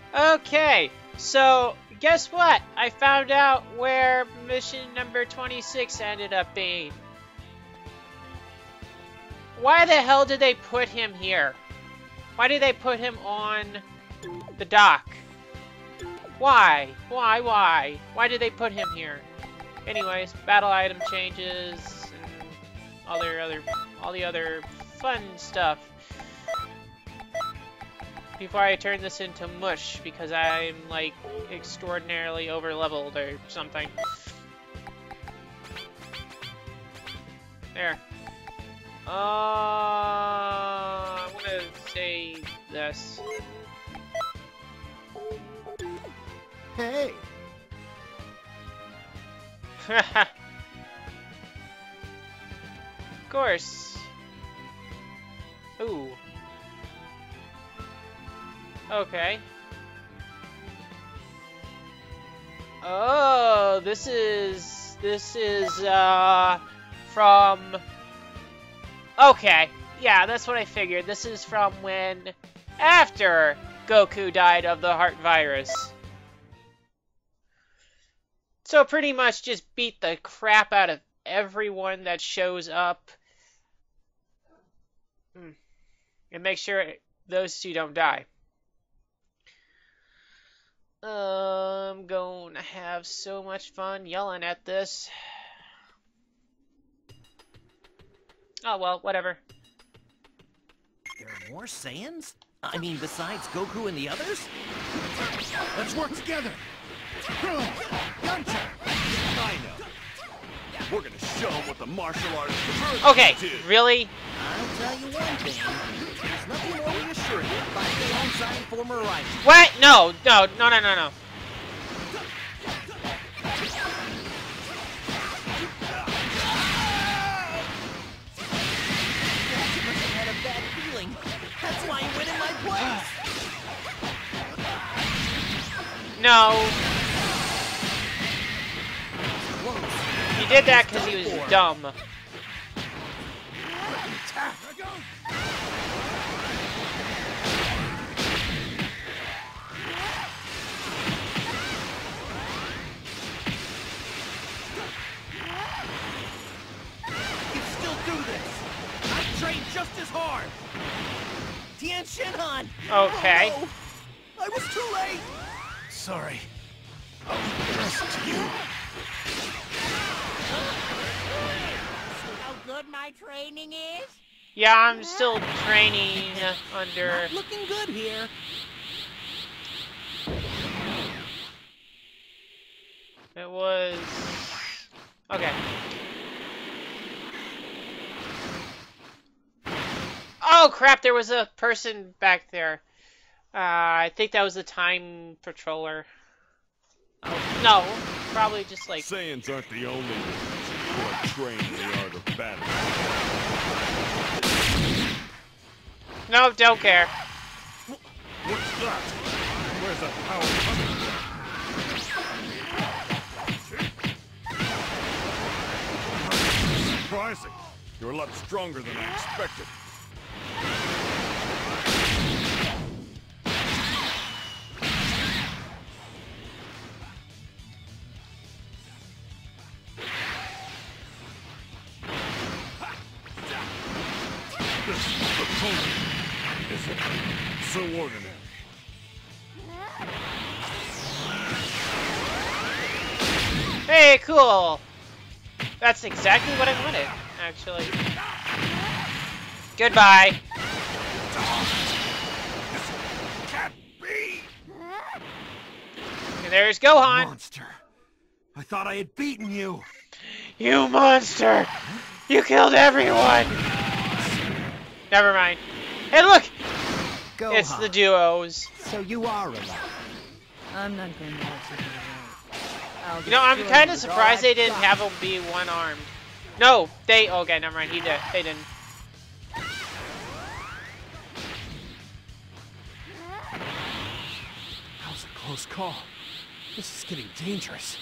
Okay, so guess what? I found out where mission number 26 ended up being. Why the hell did they put him here? Why did they put him on the dock? Why? Why? Why did they put him here? Anyways, battle item changes and all the other fun stuff. Before I turn this into mush because I'm like extraordinarily over leveled or something. There. I'm gonna say this. Hey. Of course. Ooh. Okay. Oh, this is from. Okay, yeah, that's what I figured. This is from when after Goku died of the heart virus. So pretty much just beat the crap out of everyone that shows up. And make sure those two don't die. I'm going to have so much fun yelling at this. Oh, well, whatever. There are more Saiyans? I mean, besides Goku and the others? Let's work together! Guncha! I know. We're gonna show them what the martial artist Okay, really? I'll tell you one thing. There's nothing more reassuring than finding alongside former rivals. What? No. Had a bad feeling. That's why he went in my place. No. He did that because he was dumb. You can still do this. I've trained just as hard. Tien Shinhan. Okay. Oh, no. I was too late. Sorry. I'll do the rest to you. See how good my training is? Yeah, I'm still training under... Not looking good here. It was... Okay. Oh crap, there was a person back there. I think that was the time patroller. Oh, no, probably just like... Saiyans aren't the only ones who are trained in the art of battle. No, don't care. What's that? Where's that power coming from? Surprising. You're a lot stronger than I expected. This opponent isn't so ordinary. Hey, cool! That's exactly what I wanted, actually. Goodbye. This can't be! And there's Gohan. Monster. I thought I had beaten you. You monster! You killed everyone! Never mind. Hey, look! Go It's the duos. So you are alive. I'm not going to let you do that. You know, I'm kind of surprised they didn't have him be one-armed. No, they... Okay, never mind. He did. They didn't. That was a close call. This is getting dangerous.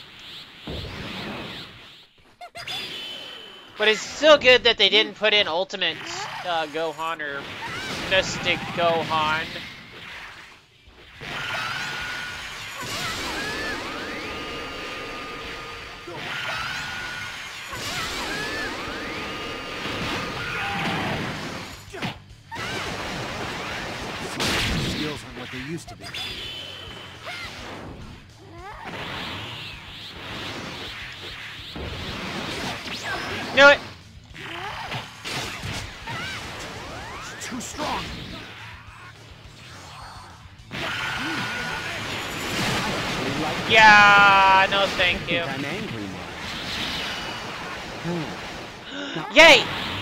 But it's still good that they didn't put in Ultimate Gohan or Mystic Gohan. used to be. Knew it! It's too strong. Yeah, no thank you. I'm angry now. Yay!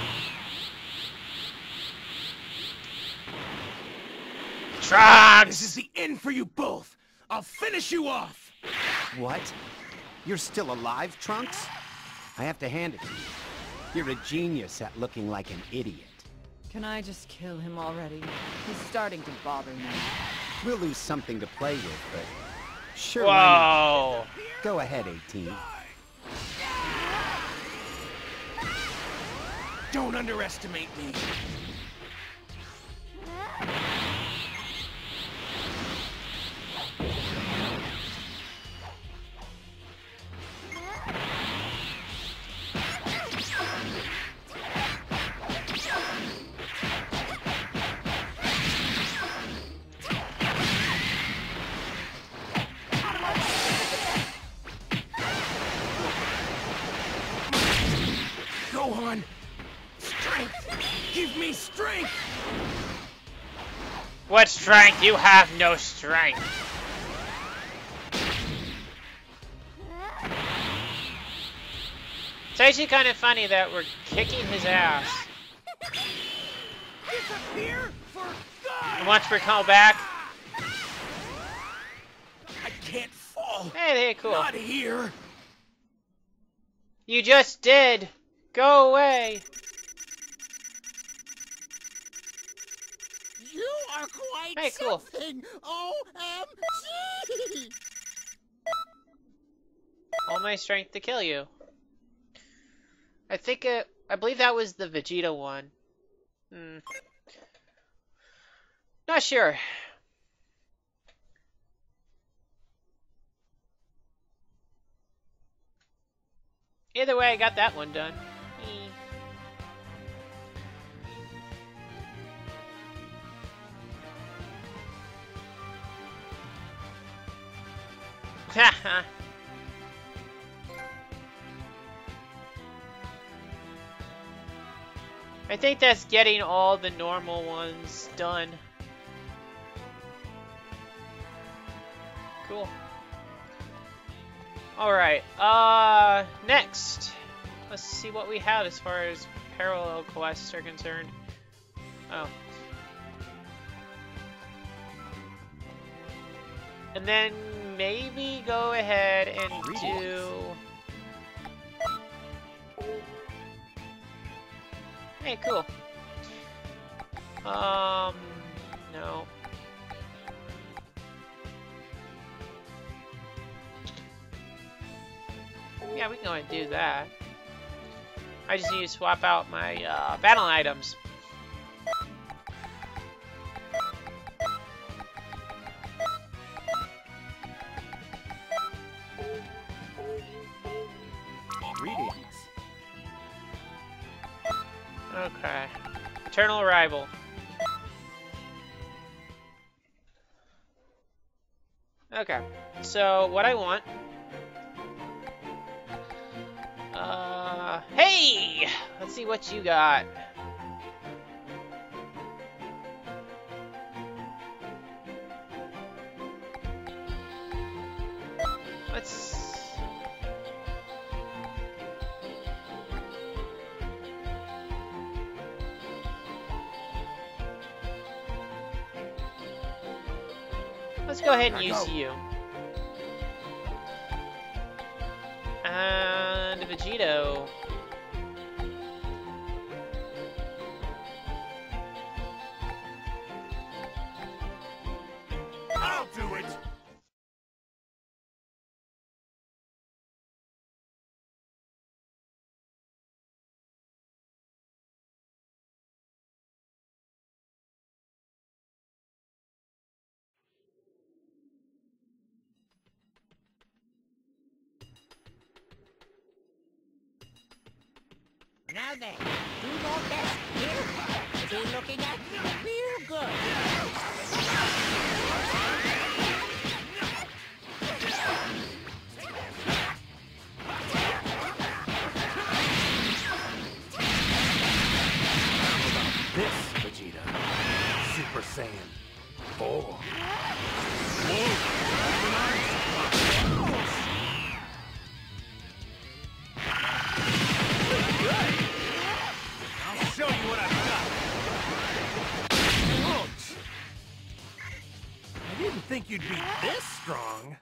Trunks! This is the end for you both. I'll finish you off. What? You're still alive, Trunks? I have to hand it to you. You're a genius at looking like an idiot. Can I just kill him already? He's starting to bother me. We'll lose something to play with, but sure. Why not? Whoa! Go ahead, 18. Don't underestimate me. Go on. Strength. Give me strength. What strength? You have no strength. It's actually kind of funny that we're kicking his ass. Disappear for good! And once we come back, I can't fall. hey, cool. Not here. You just did. Go away. You are quite Hey, cool. something! OMG! All my strength to kill you. I believe that was the Vegeta one. Not sure. Either way, I got that one done. Haha. I think that's getting all the normal ones done. Cool. Alright, next. Let's see what we have as far as parallel quests are concerned. Oh. And then maybe go ahead and do... Hey, cool. No. Yeah, we can go ahead and do that. I just need to swap out my battle items. Greetings. Okay. Eternal Rival. Okay. So, what I want... Hey! Let's see what you got. Let's go ahead and use you. And Vegito. I'll do it. Now then, do your best here. Is he looking at you real good? you'd be this strong.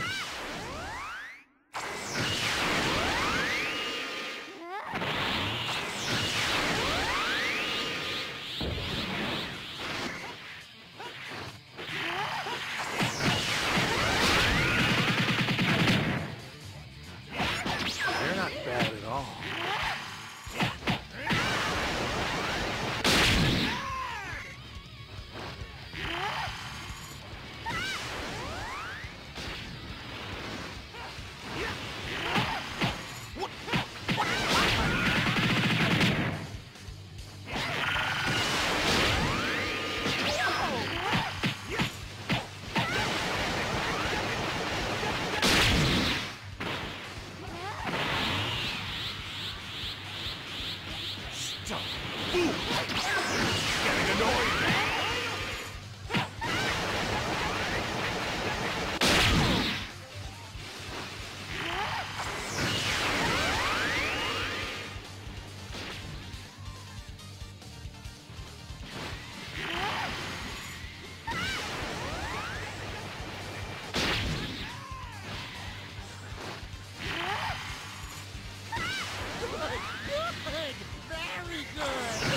They're not bad at all. Getting annoying. Good! Very good!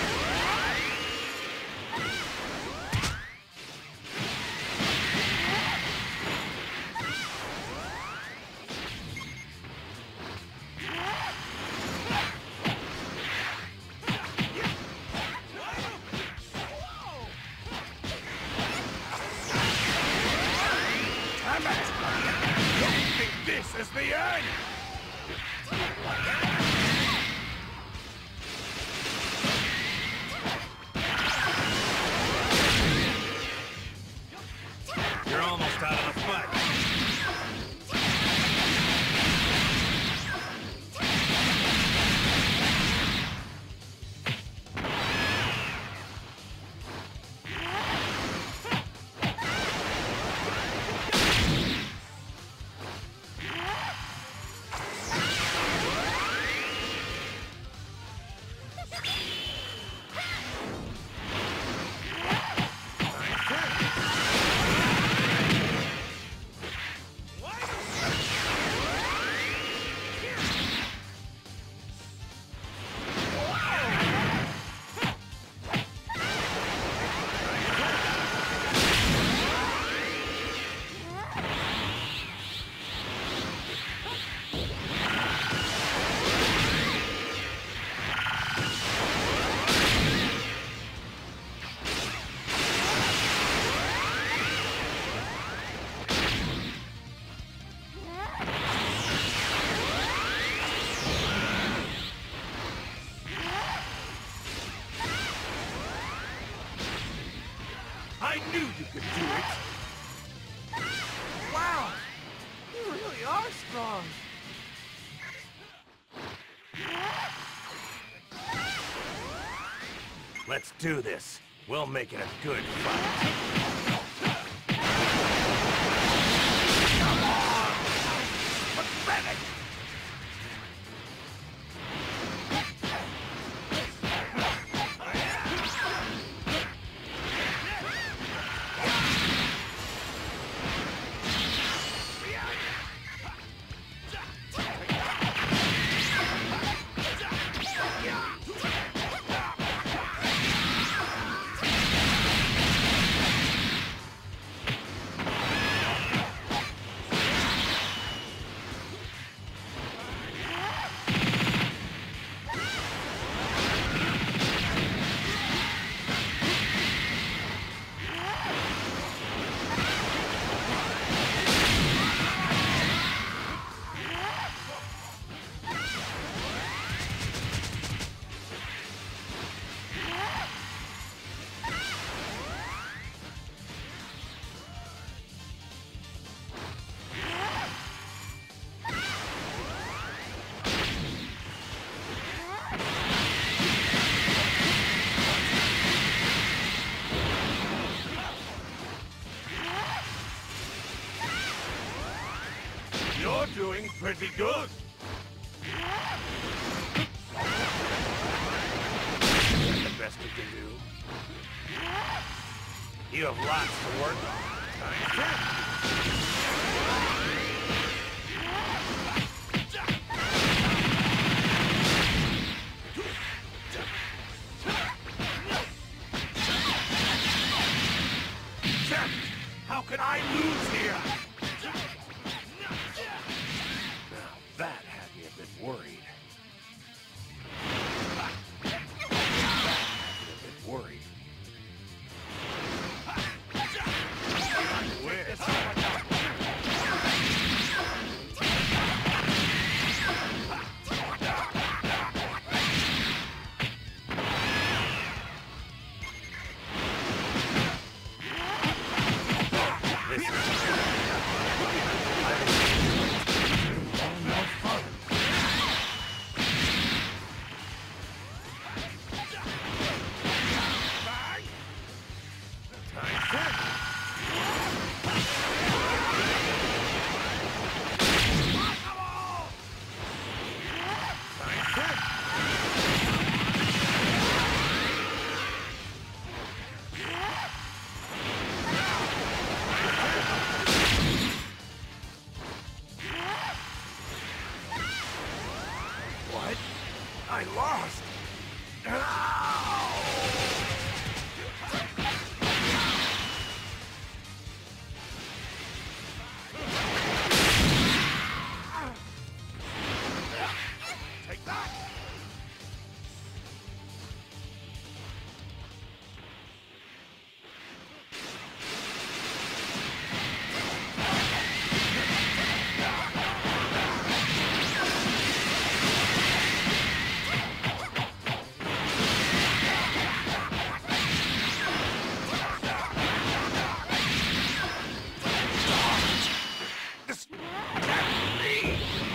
Damn it! Don't think this is the end! You're almost out of the fight. I knew you could do it! Wow! You really are strong! Let's do this. We'll make it a good fight. Come on! Pathetic! You're doing pretty good. Is that the best you can do? You have lots to work on. How can I lose here? Now that had me a bit worried. What? I lost! Take that! This can't be!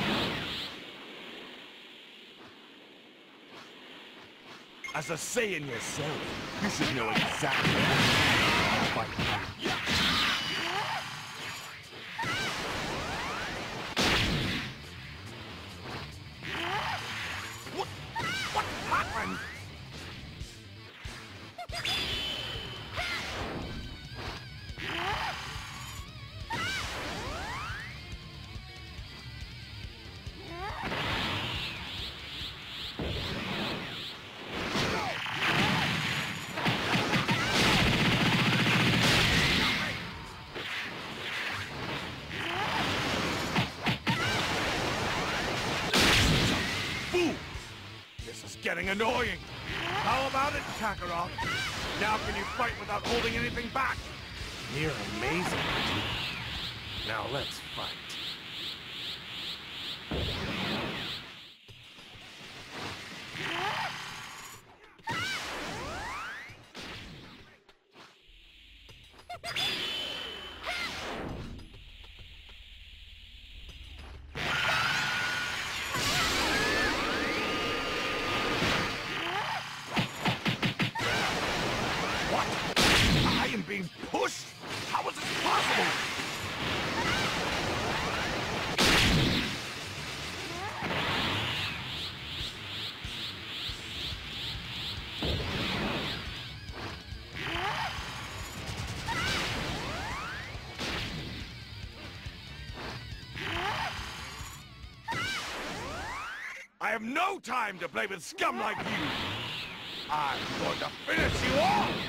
As a Saiyan yourself, you should know exactly how to fight. What happened? This is getting annoying. How about it, Kakarot? Now can you fight without holding anything back? You're amazing. Now let's fight. What? I am being pushed? How is this possible? I have no time to play with scum like you! I'm going to finish you off!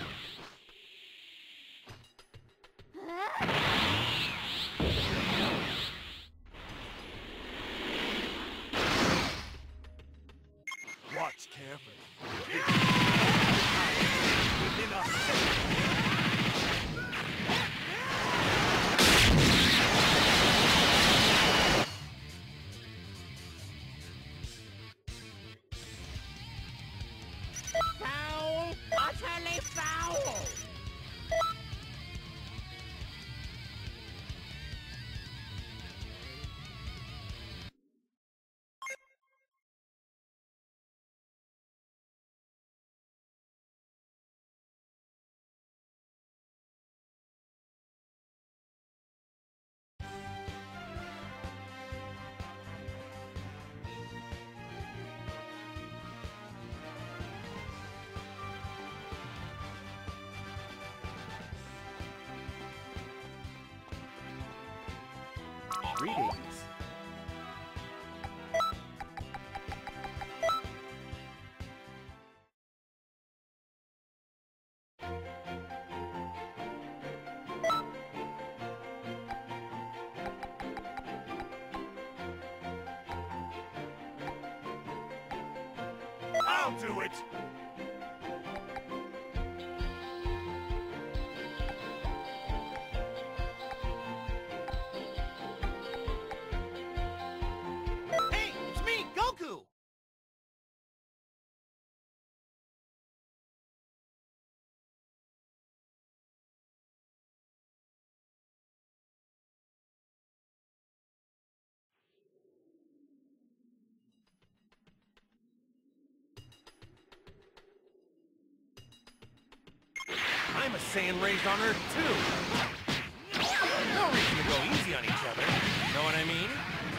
Watch carefully. Within us. Foul! Utterly foul! Greetings. I'll do it! Hey, it's me, Goku! I'm a Saiyan raised on Earth, too. No reason to go easy on each other. Know what I mean?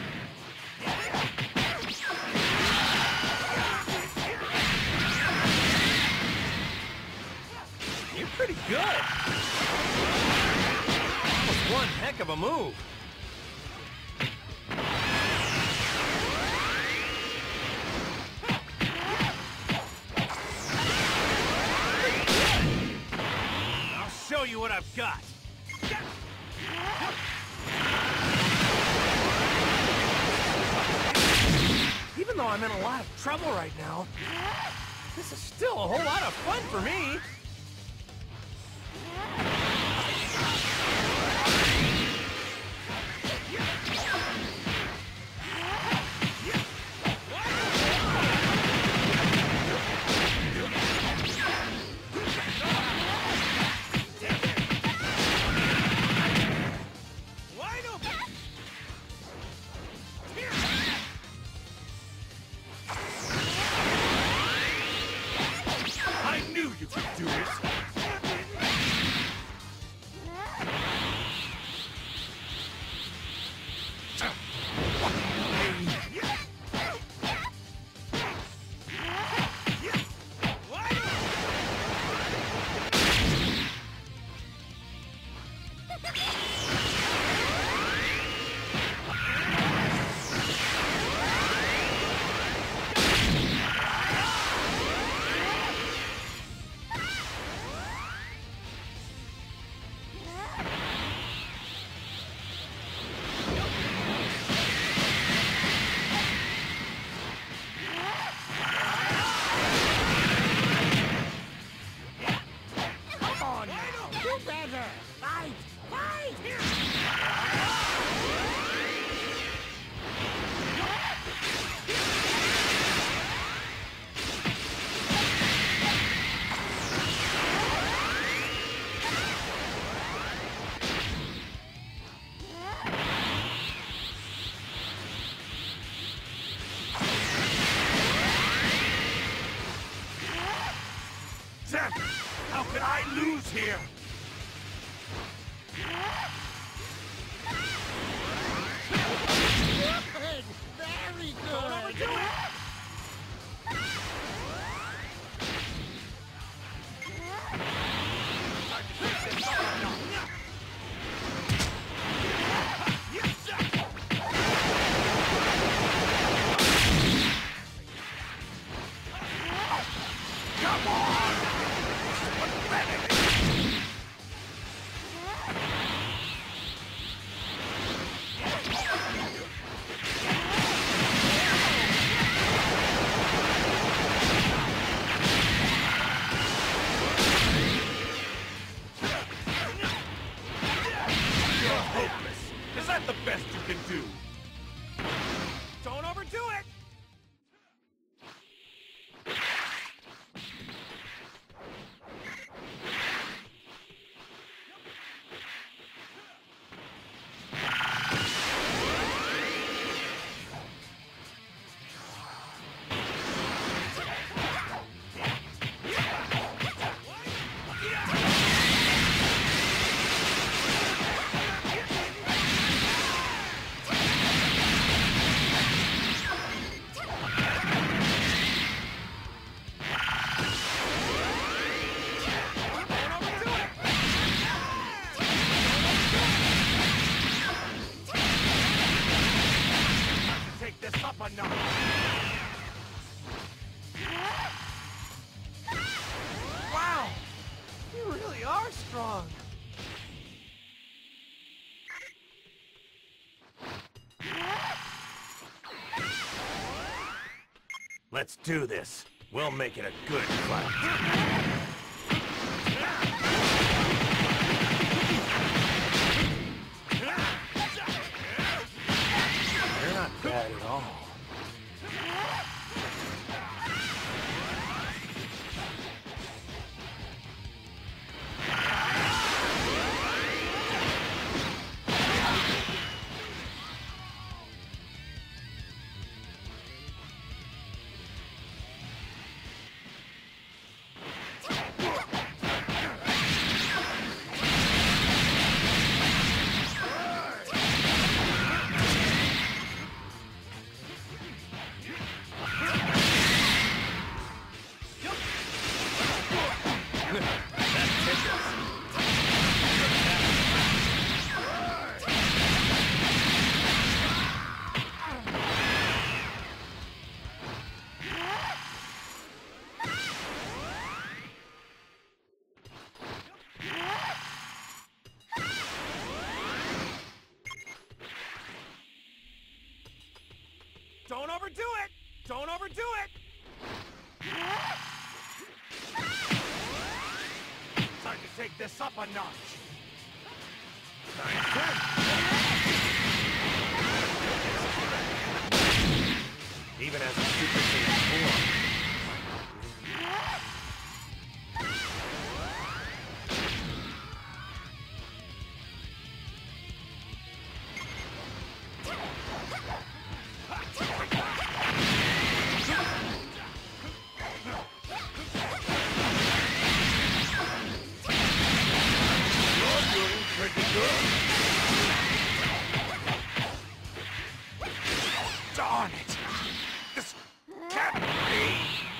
You're pretty good. That was one heck of a move. Show you what I've got. Even though I'm in a lot of trouble right now, this is still a whole lot of fun for me. How could I lose here? Good! Very good! Don't overdo it! Come on! This is pathetic! You're hopeless! Is that the best you can do? Don't overdo it! up a notch! Wow! You really are strong! Let's do this. We'll make it a good fight. You're not bad at all. Don't overdo it! Don't overdo it! Time to take this up a notch. Even as a Super Saiyan 4. Pretty good. Darn it! This can't be!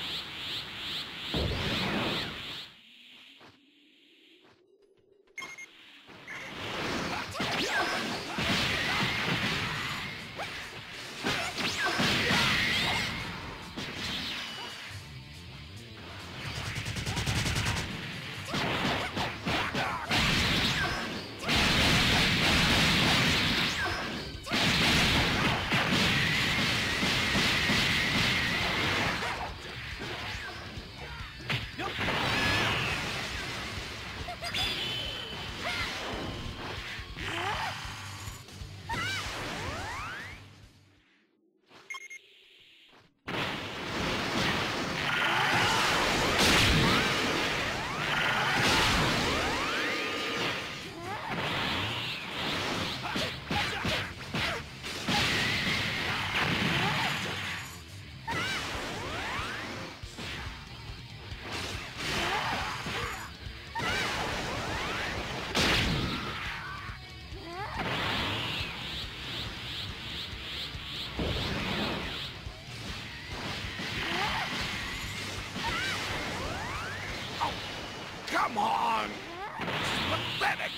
Come on! Pathetic!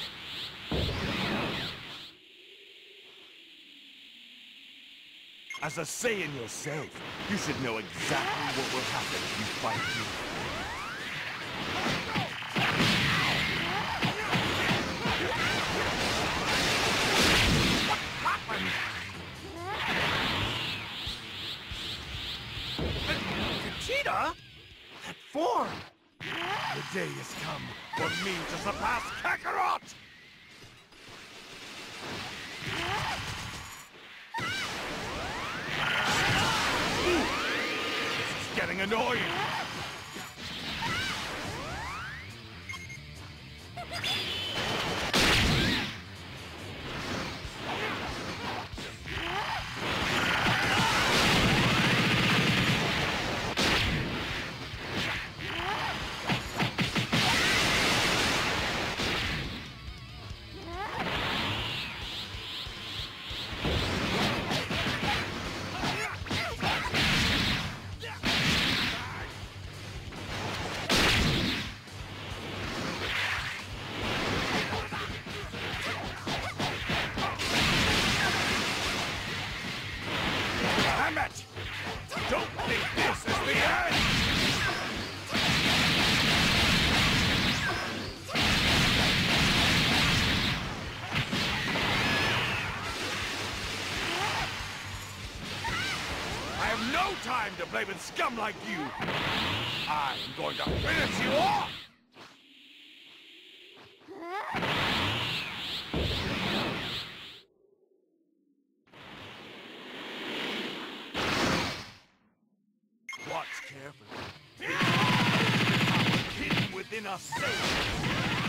As a Saiyan yourself, you should know exactly what will happen if you fight me. What happened? Vegeta? That form! The day has come for me to surpass Kakarot! This is getting annoying! no time to play with scum like you! I'm going to finish you off! Watch carefully. Hidden within us sails.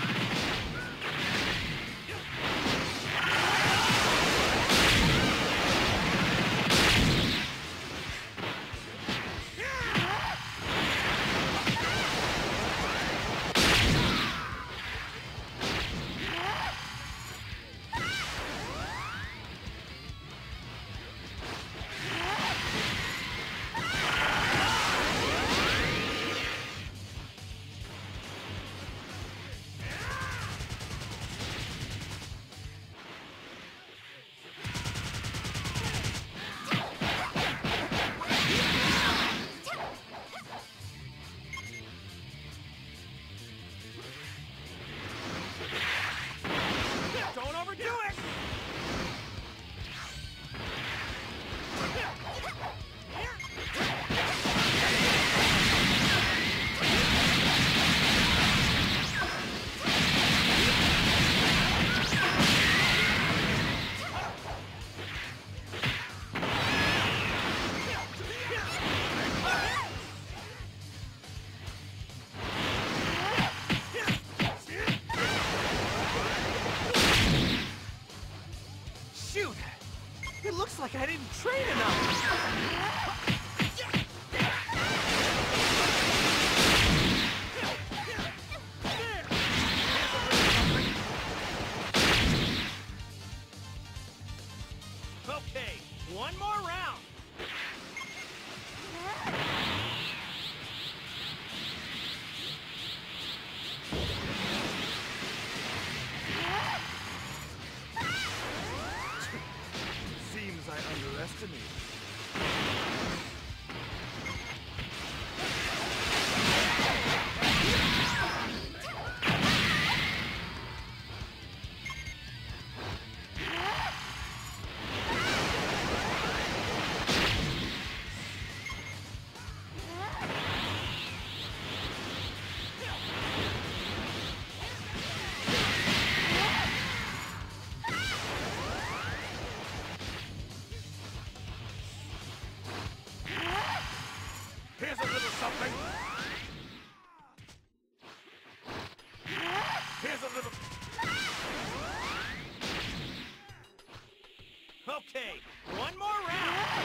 Shoot! It looks like I didn't train enough! Okay, one more round! Seems I underestimated. Here's a little something. Here's a little... Okay, one more round!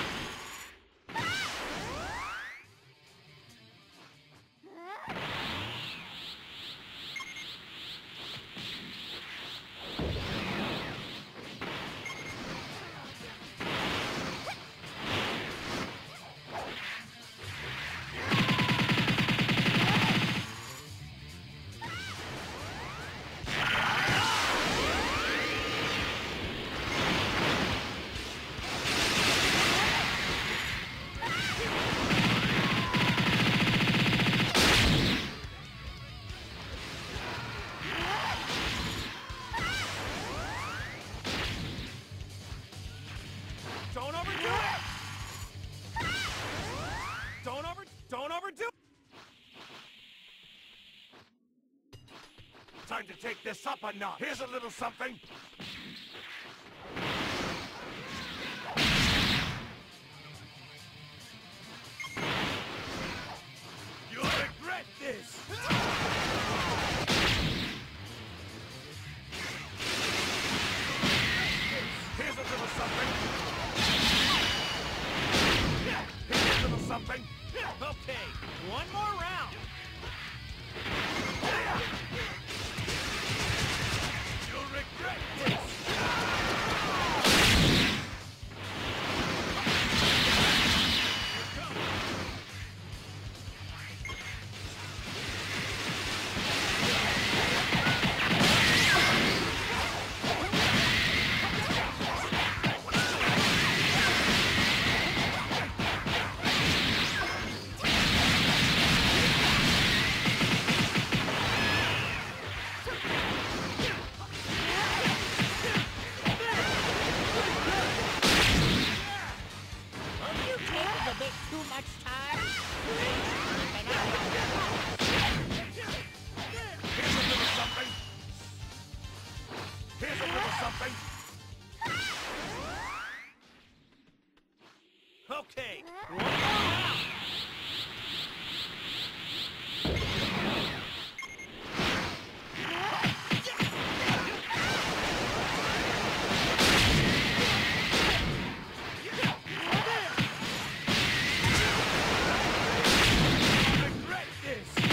Don't overdo it! Don't overdo it! Time to take this up a notch. Here's a little something. You'll regret this! Here's a little something. Here's a little something. Okay, one more round! You'll regret this! Okay, one more round. Regret this.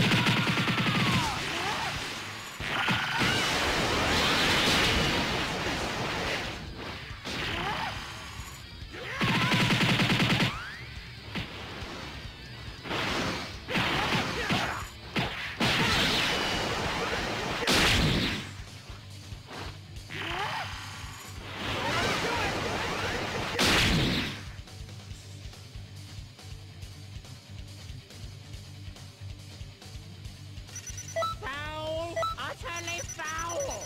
Foul! Utterly foul!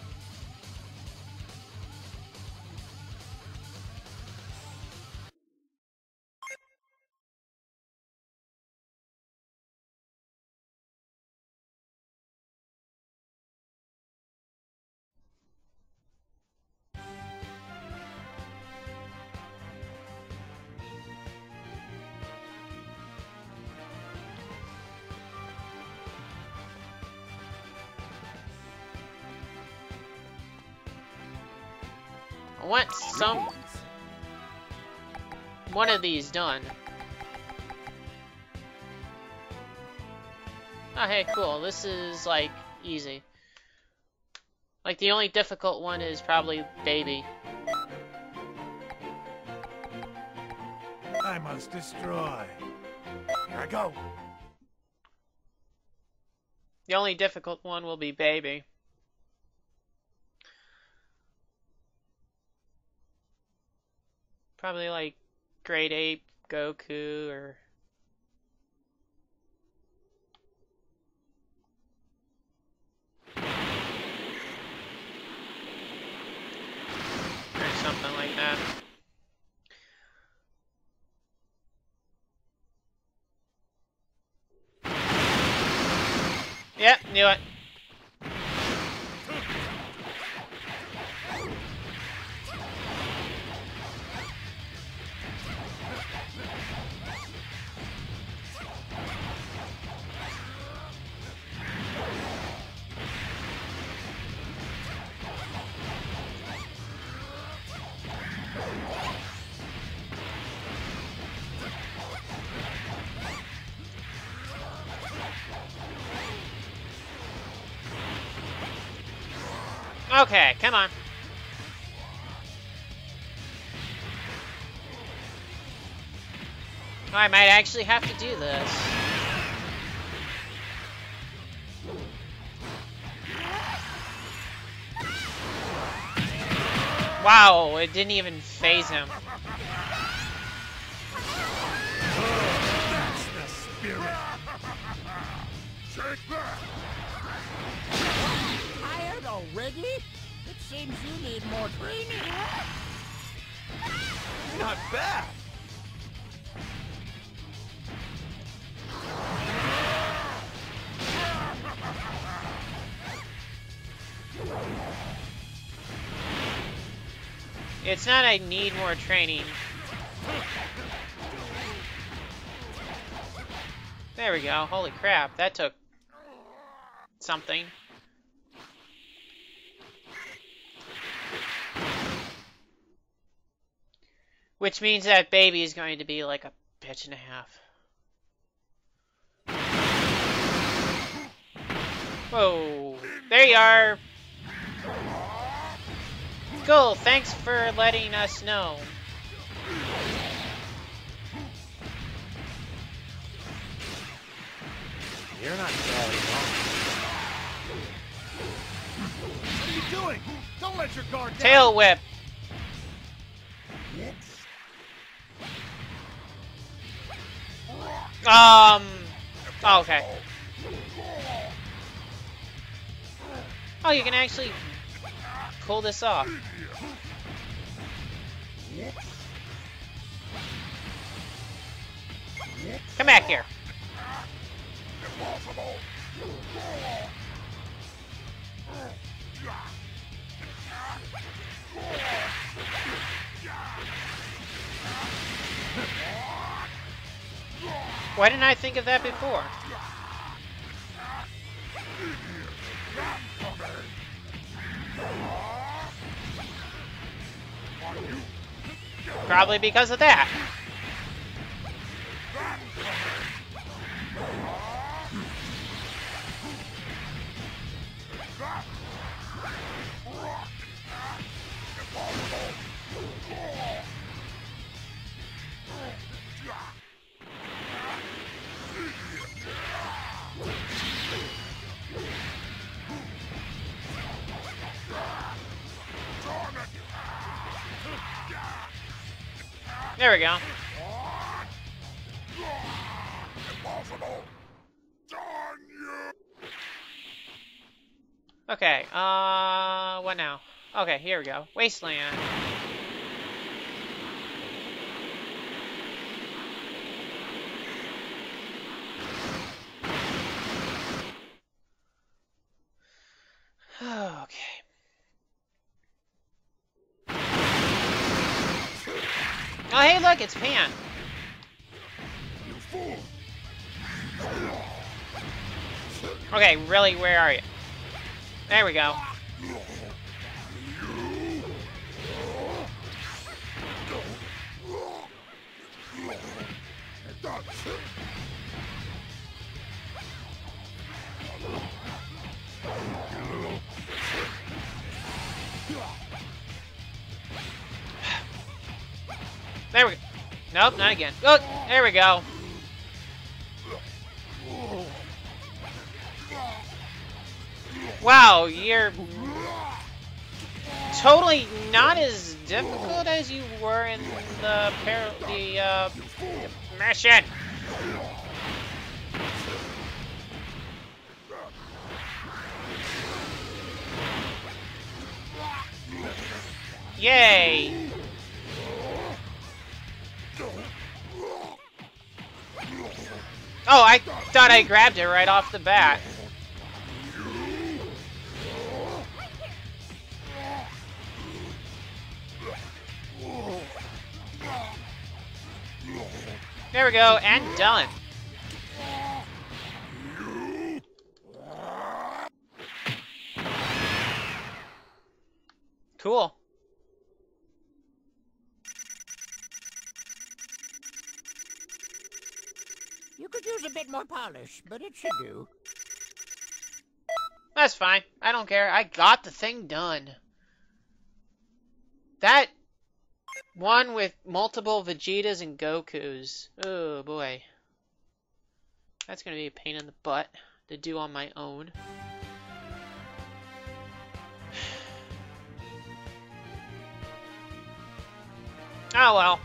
I want one of these done. Oh, hey, cool. This is, like, easy. Like, the only difficult one is probably Baby. I must destroy. Here I go. The only difficult one will be Baby. Probably, like, Grade 8 Goku or... something like that. Yep, knew it. Okay, come on. I might actually have to do this. Wow, it didn't even phase him. That's the spirit. Take that. Tired already? It seems you need more training. Not bad. It's not I need more training. There we go. Holy crap, that took something. Which means that Baby is going to be like a bitch and a half. Whoa. There you are. Cool, thanks for letting us know. You're not bad at all. What are you doing? Don't let your guard down. Tail whip. Okay. Oh, you can actually pull this off. Come back here. Why didn't I think of that before? Probably because of that. There we go. Okay, what now? Okay, here we go. Wasteland. Okay. Oh, hey, look, it's Pan. Okay, really, where are you? There we go. There we go. Nope, not again. Oh, there we go. Wow, you're totally not as difficult as you were in the mission. Yay! Oh, I thought I grabbed it right off the bat. There we go, and done. Cool. You could use a bit more polish, but it should do. That's fine. I don't care. I got the thing done. That one with multiple Vegetas and Gokus. Oh boy. That's gonna be a pain in the butt to do on my own. Oh well.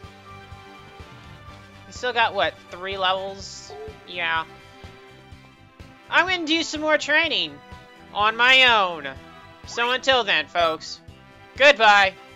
We still got, what, 3 levels? Yeah. I'm gonna do some more training on my own. So until then, folks, goodbye.